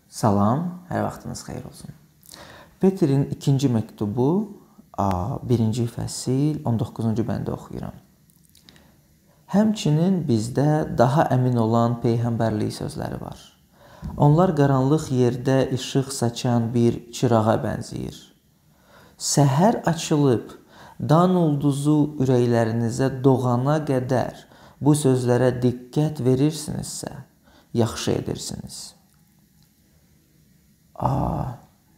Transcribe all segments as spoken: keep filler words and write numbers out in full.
Salam, hər vaxtınız xeyir olsun. Peterin ikinci məktubu, birinci fəsil, on doqquzuncu bəndə oxuyuram. Həmçinin bizdə daha əmin olan peyğəmbərlik sözləri var. Onlar qaranlıq yerdə işıq saçan bir çırağa bənzəyir. Səhər açılıb, dan ulduzu ürəklərinizə doğana qədər bu sözlərə diqqət verirsinizsə, yaxşı edirsiniz. Aa,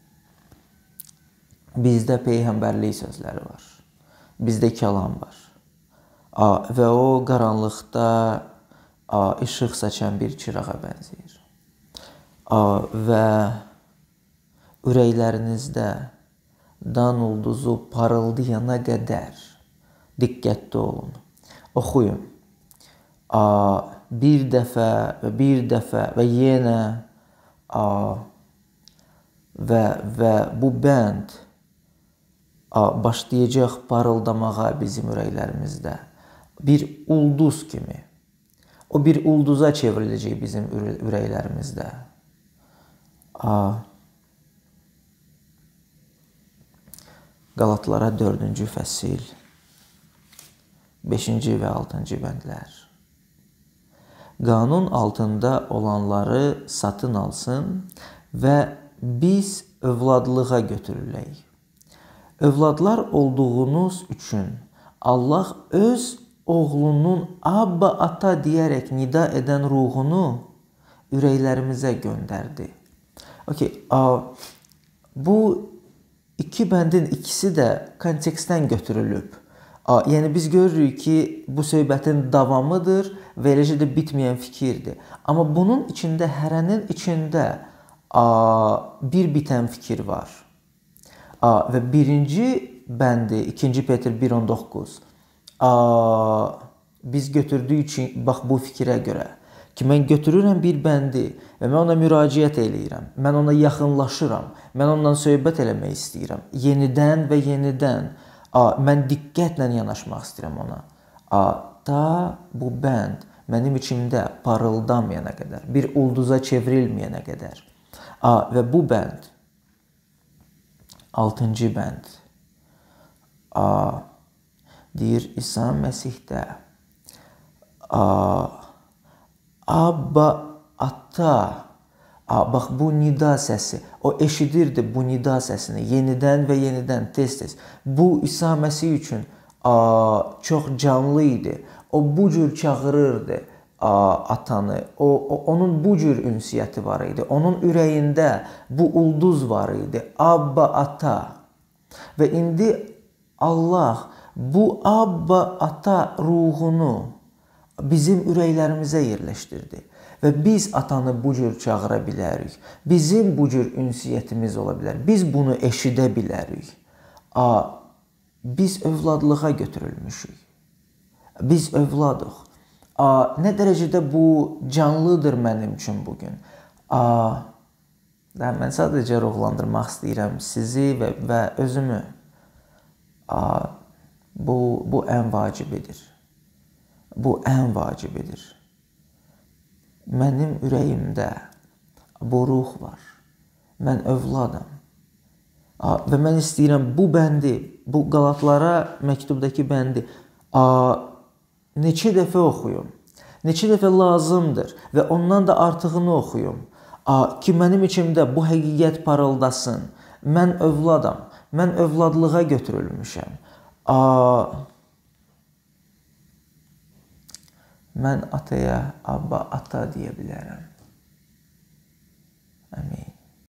bizdə peyğəmbərlik sözləri var. Bizdə kəlam var. Aa, və o qaranlıqda aa, işıq saçan bir çırağa bənzəyir. Aa, və ürəklərinizdə dan ulduzu parıldayana qədər diqqətli olun. Oxuyun. Aa, bir dəfə və bir dəfə və yenə aa, Və, və bu bənd a, başlayacaq parıldamağa bizim ürəklərimizdə. Bir ulduz kimi. O bir ulduza çevriləcək bizim ürəklərimizdə. A, Qalatlara dördüncü fəsil, beşinci və altıncı bəndlər. Qanun altında olanları satın alsın və biz övladlığa götürülək. Övladlar olduğunuz üçün Allah öz oğlunun Abba ata deyərək nida edən ruhunu ürəklərimizə göndərdi. Okay, bu iki bəndin ikisi də kontekstdən götürülüb. Yəni biz görürük ki, bu söhbətin davamıdır və eləcə də bitməyən fikirdir. Amma bunun içində, hərənin içində bir bitən fikir var. Və birinci bəndi, ikinci Peter bir on doqquz biz götürdüyü üçün, bax bu fikrə görə ki, mən götürürəm bir bəndi və mən ona müraciət eləyirəm, mən ona yaxınlaşıram, mən ondan söhbət eləmək istəyirəm, yenidən və yenidən mən diqqətlə yanaşmaq istəyirəm ona. Ta bu bənd mənim içimdə parıldamayana qədər, bir ulduza çevrilməyənə qədər. A, və bu bənd, altıncı bənd, a, deyir İsa Məsihdə, a, Abba ata, a, bax bu nida səsi, o eşidirdi bu nida səsini yenidən və yenidən, tez-tez. Bu İsa Məsih üçün a, çox canlı idi, o bu cür çağırırdı atanı, o, o, onun bu cür ünsiyyəti var idi, onun ürəyində bu ulduz var idi, Abba ata. Və indi Allah bu Abba ata ruhunu bizim ürəklərimizə yerləşdirdi və biz atanı bu cür çağıra bilərik, bizim bu cür ünsiyyətimiz ola bilər, biz bunu eşidə bilərik. A, biz övladlığa götürülmüşük, biz övladıq. A, nə dərəcədə bu canlıdır mənim üçün bugün. A, mən sadəcə ruhlandırmaq istəyirəm sizi və, və özümü. A, bu, bu ən vacibidir. Bu ən vacibidir. Mənim ürəyimdə bu ruh var. Mən övladam. A, və mən istəyirəm bu bəndi, bu Qalatlara məktubdakı bəndi a, neçə dəfə oxuyum, neçə dəfə lazımdır və ondan da artığını oxuyum ki, mənim içimdə bu həqiqət parıldasın. Mən övladam, mən övladlığa götürülmüşəm. Mən ataya, Abba, ata deyə bilərəm.